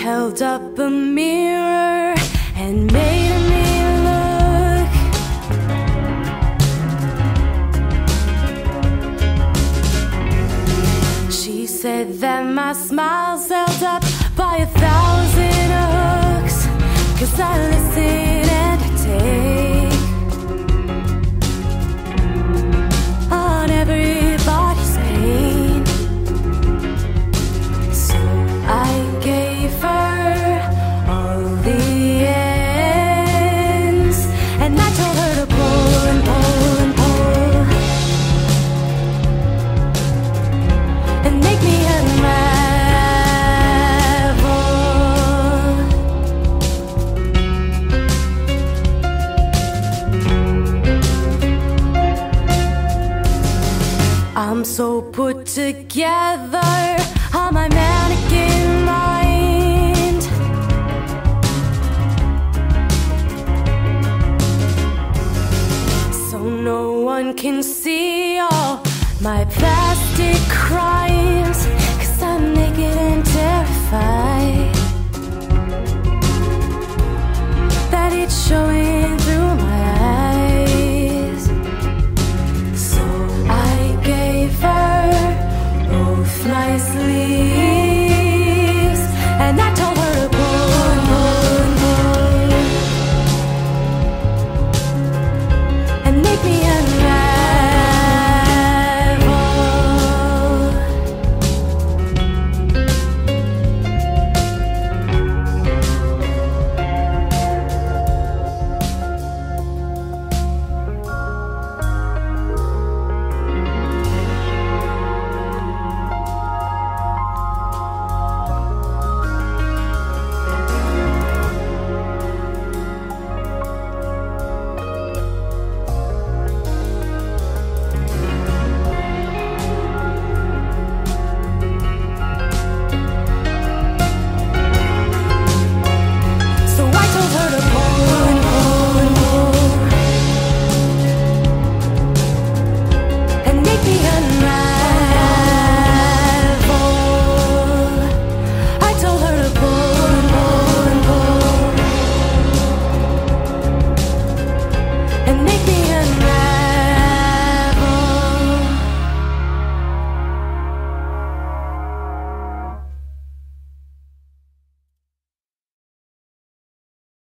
held up a mirror and made me look. She said that my smile's held up by 1,000 hooks, 'cause I listen and take on everybody's pain. So I gave her all the ends, and I told her to pull and pull and pull and make me unravel. I'm so put together on my mannequin mind. So no one can see all my plastic crimes, 'cause I'm naked and terrified that it's showing through my eyes. So I gave her both my sleeves, and I told